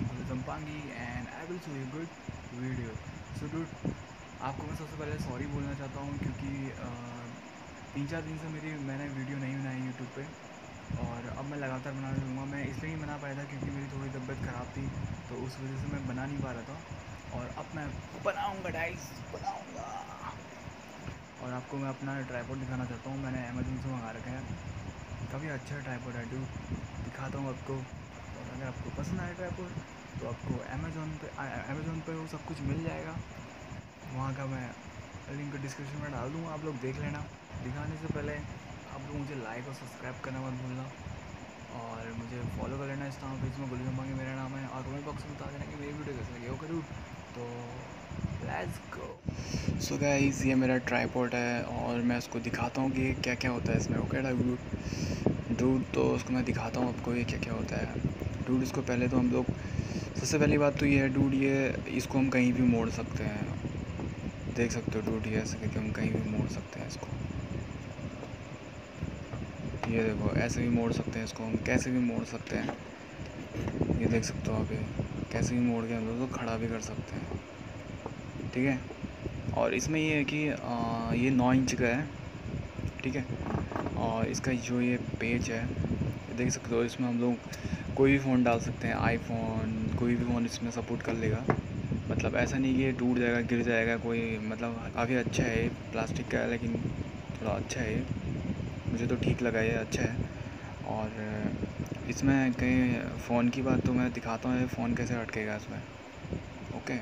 am Guru Zampangi and I will show you good video. So dude, आपको मैं सबसे पहले सॉरी बोलना चाहता हूँ क्योंकि 3-4 दिन से मैंने वीडियो नहीं बनाई यूट्यूब पे और अब मैं लगातार बनाने लूँगा। मैं इसलिए नहीं बना पाया था क्योंकि मेरी थोड़ी तबीयत ख़राब थी, तो उस वजह से मैं बना नहीं पा रहा था। और अब मैं बनाऊँगा गाइस, बनाऊँगा। और आपको मैं अपना ट्राइपॉड दिखाना चाहता हूँ। मैंने अमेज़न से मंगा रखा है, काफ़ी अच्छा ट्राइपॉड है डूड, दिखाता हूँ आपको। और अगर आपको पसंद आए ट्राइपॉड तो आपको अमेज़न पे वो सब कुछ मिल जाएगा। वहाँ का मैं लिंक डिस्क्रिप्शन में डाल दूँगा, आप लोग देख लेना। दिखाने से पहले आप लोग मुझे लाइक और सब्सक्राइब करना मत भूलना, और मुझे फॉलो कर लेना इंस्टाग्राम पेज में, गुरु जम्पांगी मेरा नाम है। और कमेंट बॉक्स में बता देना कि मेरी वीडियो कैसे लगी। ओके डूड, तो लेट्स गो। सो गाइस, ये मेरा ट्राइपॉड है और मैं उसको दिखाता हूँ कि क्या क्या होता है इसमें। ओके डूड, तो उसको मैं दिखाता हूँ आपको ये क्या क्या होता है डूड। इसको पहले तो हम लोग, सबसे पहली बात तो ये है डूड, ये इसको हम कहीं भी मोड़ सकते हैं। देख सकते हो डूड, ये ऐसे करके हम कहीं भी मोड़ सकते हैं इसको। ये देखो, ऐसे भी मोड़ सकते हैं इसको हम, कैसे भी मोड़ सकते हैं। ये देख सकते हो आप, ये कैसे भी मोड़ के हम लोग तो खड़ा भी कर सकते हैं, ठीक है। और इसमें ये है कि ये 9 इंच का है, ठीक है। और इसका जो ये पेज है, देख सकते हो, इसमें हम लोग कोई भी फ़ोन डाल सकते हैं। आईफोन, कोई भी फ़ोन इसमें सपोर्ट कर लेगा। मतलब ऐसा नहीं कि ये टूट जाएगा, गिर जाएगा कोई, मतलब काफ़ी अच्छा है। प्लास्टिक का है लेकिन थोड़ा अच्छा है, मुझे तो ठीक लगा, ये अच्छा है। और इसमें कहीं फ़ोन की बात तो मैं दिखाता हूँ, ये फ़ोन कैसे अटकेगा इसमें। ओके,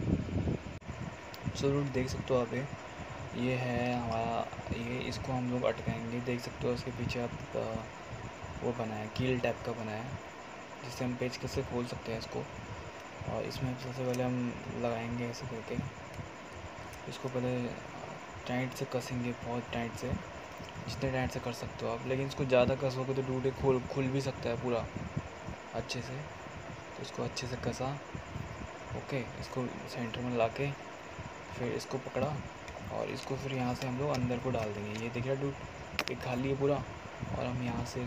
सो देख सकते हो आप, ये है हमारा, ये इसको हम लोग अटकाएंगे। देख सकते हो इसके पीछे आप वो बना है, कील टाइप का बना है, जिससे हम पेज कैसे खोल सकते हैं इसको। और इसमें सबसे पहले हम लगाएंगे ऐसे करके, इसको पहले टाइट से कसेंगे, बहुत टाइट से, जितने टाइट से कर सकते हो आप। लेकिन इसको ज़्यादा कसोगे तो टूटे, खुल भी सकता है पूरा अच्छे से। तो इसको अच्छे से कसा, ओके। इसको सेंटर में ला के फिर इसको पकड़ा, और इसको फिर यहाँ से हम लोग अंदर को डाल देंगे। ये देखिए डूड, ये खाली है पूरा, और हम यहाँ से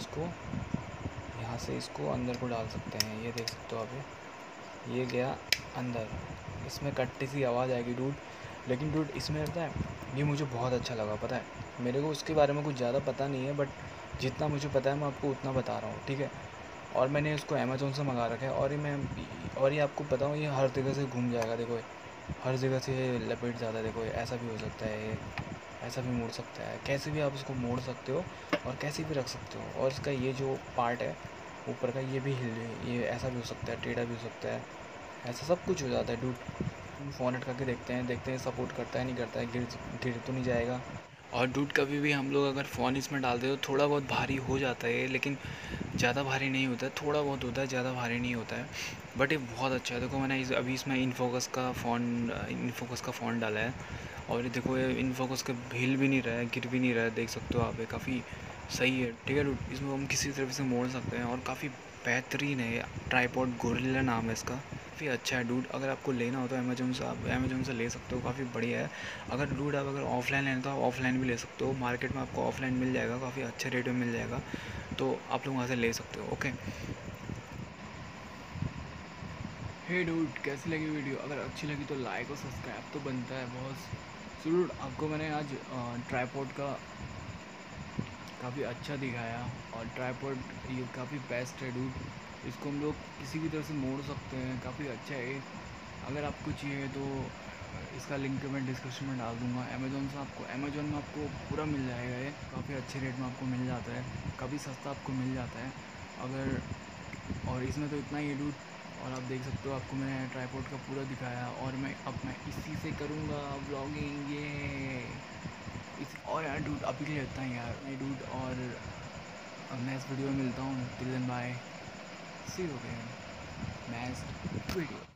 इसको अंदर को डाल सकते हैं। ये देख सकते हो आप, ये गया अंदर। इसमें कट्टी सी आवाज़ आएगी डूड, लेकिन डूड इसमें पता है, ये मुझे बहुत अच्छा लगा। पता है, मेरे को उसके बारे में कुछ ज़्यादा पता नहीं है, बट जितना मुझे पता है मैं आपको उतना बता रहा हूँ, ठीक है। और मैंने इसको अमेज़न से मंगा रखा है, और ये आपको बताऊँ, ये हर जगह से घूम जाएगा। देखो, हर जगह से लपेट जाता है। देखो, ऐसा भी हो सकता है, ये ऐसा भी मोड़ सकता है, कैसे भी आप इसको मोड़ सकते हो और कैसे भी रख सकते हो। और इसका ये जो पार्ट है ऊपर का, ये भी ये ऐसा भी हो सकता है, टेढ़ा भी हो सकता है, ऐसा सब कुछ हो जाता है डूड। फ़ोन अटका के देखते हैं सपोर्ट करता है नहीं करता है, गिर तो नहीं जाएगा। और डूड, कभी भी हम लोग अगर फ़ोन इसमें डालते हो, थोड़ा बहुत भारी हो जाता है, लेकिन ज़्यादा भारी नहीं होता है, थोड़ा बहुत होता है, ज़्यादा भारी नहीं होता है। बट ये बहुत अच्छा है। देखो, मैंने अभी इसमें इनफोकस का फ़ोन डाला है, और ये देखो, ये इनफोकस का हिल भी नहीं रहा है, गिर भी नहीं रहा है। देख सकते हो आप, ये काफ़ी सही है, ठीक है डूड। इसमें हम किसी तरफ से मोड़ सकते हैं, और काफ़ी बेहतरीन है। ट्राइपॉड गोरिल्ला नाम है इसका, काफ़ी अच्छा है डूड। अगर आपको लेना हो तो अमेज़न से, आप अमेज़न से ले सकते हो, काफ़ी बढ़िया है। अगर डूड आप अगर ऑफ़लाइन लेना तो आप ऑफ़लाइन भी ले सकते हो, मार्केट में आपको ऑफ़लाइन मिल जाएगा, काफ़ी अच्छे रेट में मिल जाएगा, तो आप लोग वहाँ से ले सकते हो। ओके, हे डूड, कैसी लगी वीडियो? अगर अच्छी लगी तो लाइक और सब्सक्राइब तो बनता है बॉस। सो डूड, आपको मैंने आज ट्राइपॉड का काफ़ी अच्छा दिखाया, और ट्राइपॉड ये काफ़ी बेस्ट है डूड। इसको हम लोग किसी भी तरह से मोड़ सकते हैं, काफ़ी अच्छा है। अगर आपको चाहिए तो इसका लिंक मैं डिस्क्रिप्शन में डाल दूँगा। अमेज़न में आपको पूरा मिल जाएगा, ये काफ़ी अच्छे रेट में आपको मिल जाता है, काफ़ी सस्ता आपको मिल जाता है। और इसमें तो इतना ही डूड। और आप देख सकते हो, आपको मैंने ट्राइपॉड का पूरा दिखाया, और मैं इसी से करूँगा व्लॉगिंग। ये और यार डूड, अभी के लिए इतना ही यार, ये डूड। और नेक्स्ट वीडियो में मिलता हूँ, till then bye, see you again next video.